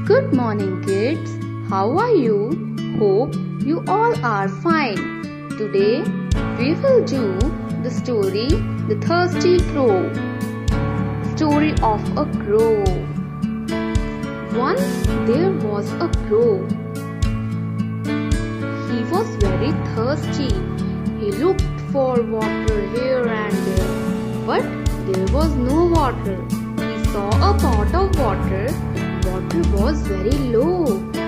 Good morning, kids. How are you? Hope you all are fine. Today we will do the story The Thirsty Crow. Story of a crow. Once there was a crow. He was very thirsty. He looked for water here and there, but there was no water. He saw a pot of water. Water was very low.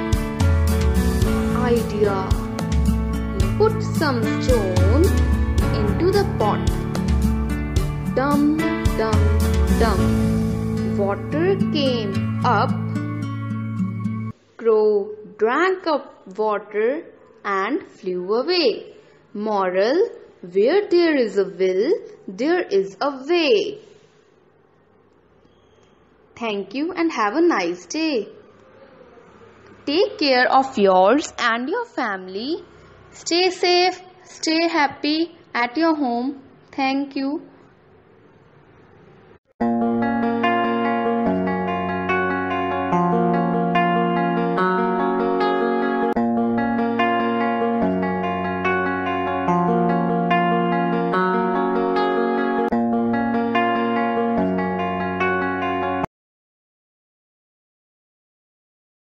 Idea. He put some stones into the pot. Dum, dum, dum. Water came up. Crow drank up water and flew away. Moral: where there is a will, there is a way. Thank you and have a nice day. Take care of yours and your family. Stay safe, stay happy at your home. Thank you.